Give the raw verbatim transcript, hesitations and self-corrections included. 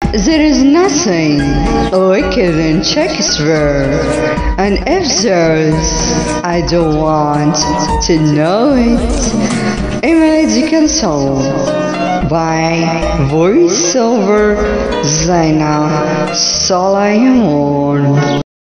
There is nothing wicked in Shakespeare, and if there's, I don't want to know it. A Melodic Soul by voiceover Zaina Solayman.